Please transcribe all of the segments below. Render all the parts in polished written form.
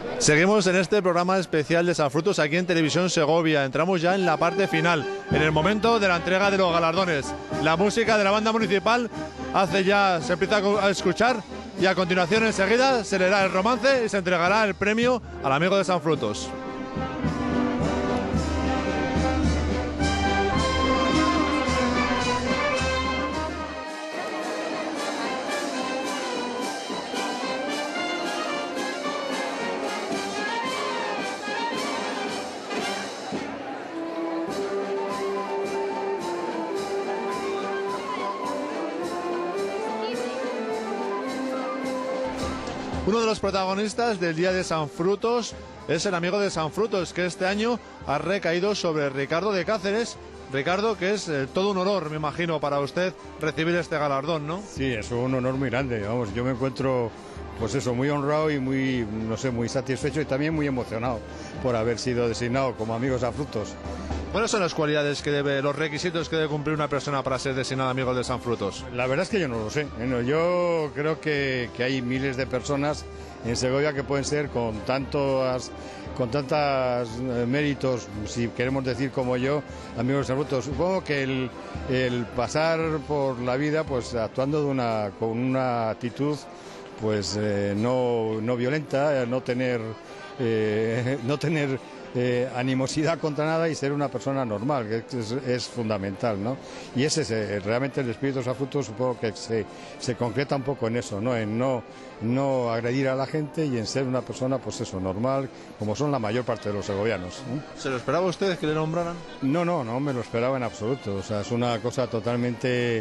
Seguimos en este programa especial de San Frutos aquí en Televisión Segovia. Entramos ya en la parte final, en el momento de la entrega de los galardones. La música de la banda municipal se empieza a escuchar y a continuación enseguida se le da el romance y se entregará el premio al amigo de San Frutos. Uno de los protagonistas del Día de San Frutos es el amigo de San Frutos, que este año ha recaído sobre Ricardo de Cáceres. Ricardo, que es todo un honor, me imagino, para usted recibir este galardón, ¿no? Sí, es un honor muy grande. Vamos, yo me encuentro, pues eso, muy honrado y muy, no sé, muy satisfecho y también muy emocionado por haber sido designado como amigo de San Frutos. ¿Cuáles son las cualidades los requisitos que debe cumplir una persona para ser designada amigo de San Frutos? La verdad es que yo no lo sé. Bueno, yo creo que hay miles de personas en Segovia que pueden ser con tantos méritos, si queremos decir como yo, amigos de San Frutos. Supongo que el pasar por la vida pues actuando con una actitud pues no violenta, no tener animosidad contra nada y ser una persona normal, que es fundamental, ¿no? Y realmente el espíritu de San Frutos supongo que se concreta un poco en eso, ¿no? En no agredir a la gente y en ser una persona, pues eso, normal, como son la mayor parte de los segovianos, ¿no? ¿Se lo esperaba usted que le nombraran? No me lo esperaba en absoluto. O sea, es una cosa totalmente,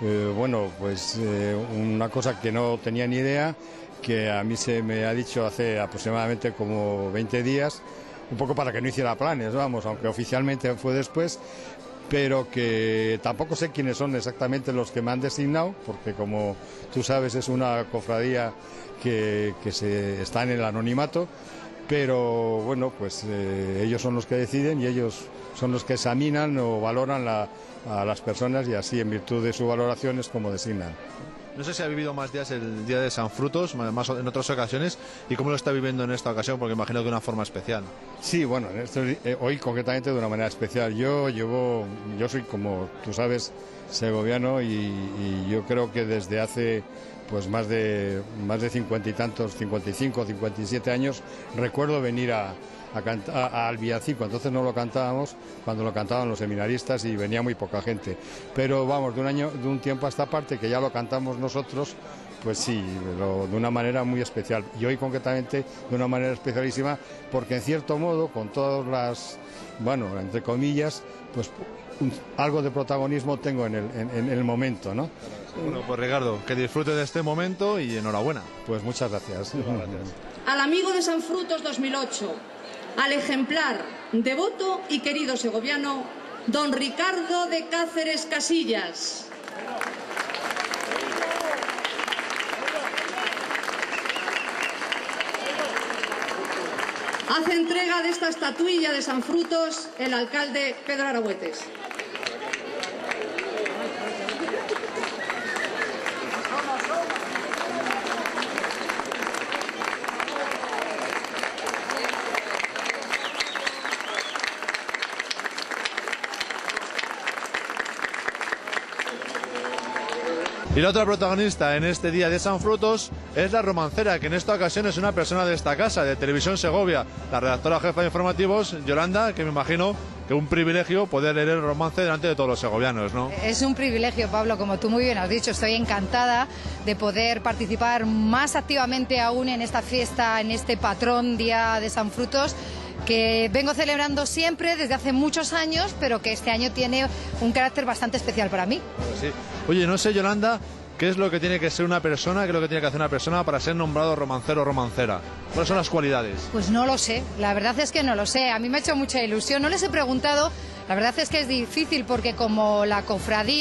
una cosa que no tenía ni idea, que a mí se me ha dicho hace aproximadamente como 20 días, un poco para que no hiciera planes, vamos, aunque oficialmente fue después, pero que tampoco sé quiénes son exactamente los que me han designado, porque como tú sabes es una cofradía que está en el anonimato, pero bueno, pues ellos son los que deciden y ellos son los que examinan o valoran a las personas y así en virtud de su valoración es como designan. No sé si ha vivido más días el Día de San Frutos, más en otras ocasiones, y cómo lo está viviendo en esta ocasión, porque imagino que de una forma especial. Sí, bueno, hoy concretamente de una manera especial. Yo soy, como tú sabes, segoviano y yo creo que desde hace pues más de 50 y tantos, 55, 57 años, recuerdo venir al villancico. Entonces no lo cantábamos cuando lo cantaban los seminaristas y venía muy poca gente, pero vamos, de un tiempo a esta parte que ya lo cantamos nosotros, pues sí, pero de una manera muy especial y hoy concretamente de una manera especialísima, porque en cierto modo con todas las, bueno, entre comillas, pues algo de protagonismo tengo en el momento, ¿no? Bueno, pues Ricardo, que disfrute de este momento y enhorabuena. Pues muchas gracias. Al amigo de San Frutos 2008, al ejemplar, devoto y querido segoviano, don Ricardo de Cáceres Casillas. Hace entrega de esta estatuilla de San Frutos el alcalde Pedro Aragüetes. Y la otra protagonista en este Día de San Frutos es la romancera, que en esta ocasión es una persona de esta casa, de Televisión Segovia, la redactora jefa de informativos, Yolanda, que me imagino que un privilegio poder leer el romance delante de todos los segovianos, ¿no? Es un privilegio, Pablo, como tú muy bien has dicho. Estoy encantada de poder participar más activamente aún en esta fiesta, en este patrón Día de San Frutos, que vengo celebrando siempre desde hace muchos años, pero que este año tiene un carácter bastante especial para mí. Pues sí. Oye, no sé, Yolanda, ¿qué es lo que tiene que ser una persona, qué es lo que tiene que hacer una persona para ser nombrado romancero o romancera? ¿Cuáles son las cualidades? Pues no lo sé, la verdad es que no lo sé. A mí me ha hecho mucha ilusión, no les he preguntado. La verdad es que es difícil porque como la cofradía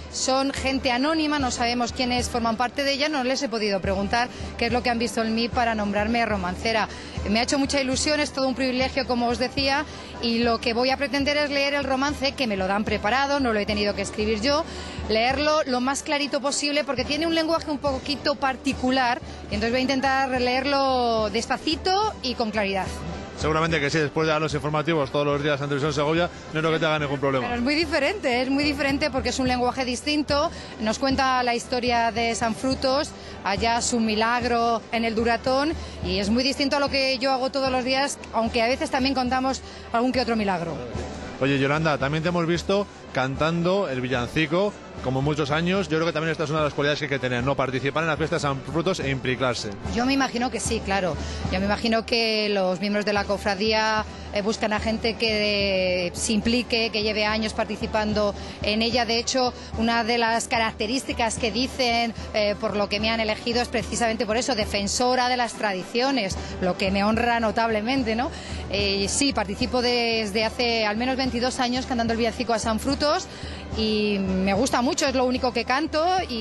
son gente anónima, no sabemos quiénes forman parte de ella, no les he podido preguntar qué es lo que han visto en mí para nombrarme romancera. Me ha hecho mucha ilusión, es todo un privilegio, como os decía, y lo que voy a pretender es leer el romance, que me lo dan preparado, no lo he tenido que escribir yo, leerlo lo más clarito posible porque tiene un lenguaje un poquito particular, y entonces voy a intentar leerlo despacito y con claridad. Seguramente que sí, después de dar los informativos todos los días en Televisión Segovia, no creo que te haga ningún problema. Pero es muy diferente porque es un lenguaje distinto, nos cuenta la historia de Sanfrutos, allá su milagro en el Duratón, y es muy distinto a lo que yo hago todos los días, aunque a veces también contamos algún que otro milagro. Oye, Yolanda, también te hemos visto cantando el villancico, como muchos años. Yo creo que también esta es una de las cualidades que hay que tener, ¿no? Participar en la fiesta de Sanfrutos e implicarse. Yo me imagino que sí, claro. Yo me imagino que los miembros de la cofradía buscan a gente que se implique, que lleve años participando en ella. De hecho, una de las características que dicen por lo que me han elegido es precisamente por eso, defensora de las tradiciones, lo que me honra notablemente, ¿no? Sí, participo desde hace al menos 22 años cantando el villancico a Sanfrutos y me gusta mucho, es lo único que canto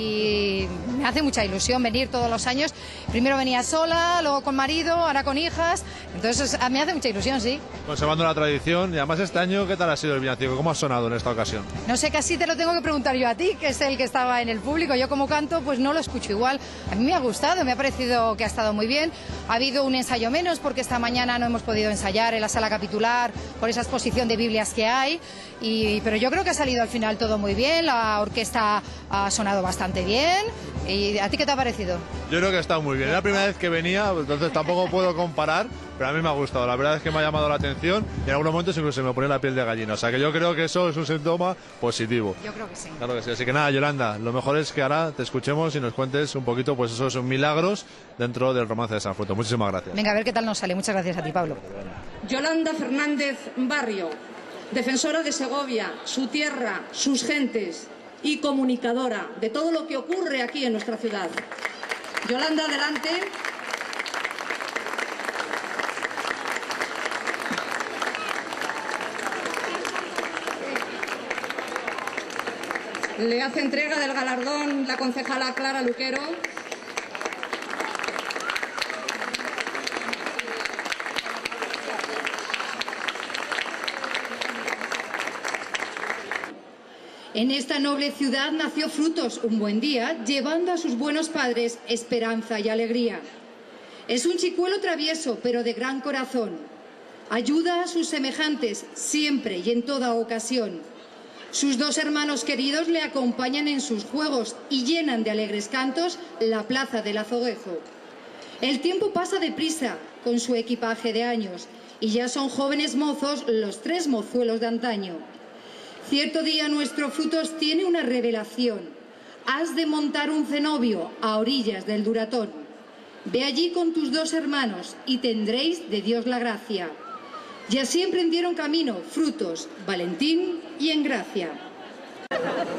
y me hace mucha ilusión venir todos los años. Primero venía sola, luego con marido, ahora con hijas, entonces me hace mucha ilusión, sí. Conservando la tradición, y además este año, ¿qué tal ha sido el villancico? ¿Cómo ha sonado en esta ocasión? No sé, casi te lo tengo que preguntar yo a ti, que es el que estaba en el público. Yo como canto, pues no lo escucho igual. A mí me ha gustado, me ha parecido que ha estado muy bien. Ha habido un ensayo menos porque esta mañana no hemos podido ensayar en la sala capitular por esa exposición de Biblias que hay, pero yo creo que ha salido al final todo muy bien, la orquesta ha sonado bastante bien. ¿Y a ti qué te ha parecido? Yo creo que ha estado muy bien. Es la primera vez que venía, entonces tampoco puedo comparar, pero a mí me ha gustado. La verdad es que me ha llamado la atención y en algunos momentos incluso se me pone la piel de gallina. O sea que yo creo que eso es un síntoma positivo. Yo creo que sí. Claro que sí. Así que nada, Yolanda, lo mejor es que ahora te escuchemos y nos cuentes un poquito pues esos milagros dentro del romance de Sanfrutos. Muchísimas gracias. Venga, a ver qué tal nos sale. Muchas gracias a ti, Pablo. Yolanda Fernández Barrio, defensora de Segovia, su tierra, sus gentes y comunicadora de todo lo que ocurre aquí en nuestra ciudad. Yolanda, adelante. Le hace entrega del galardón la concejala Clara Luquero. En esta noble ciudad nació Frutos un buen día, llevando a sus buenos padres esperanza y alegría. Es un chicuelo travieso, pero de gran corazón. Ayuda a sus semejantes siempre y en toda ocasión. Sus dos hermanos queridos le acompañan en sus juegos y llenan de alegres cantos la plaza del Azoguejo. El tiempo pasa deprisa con su equipaje de años y ya son jóvenes mozos los tres mozuelos de antaño. Cierto día nuestro Frutos tiene una revelación. Has de montar un cenobio a orillas del Duratón. Ve allí con tus dos hermanos y tendréis de Dios la gracia. Y así emprendieron camino Frutos, Valentín y Engracia.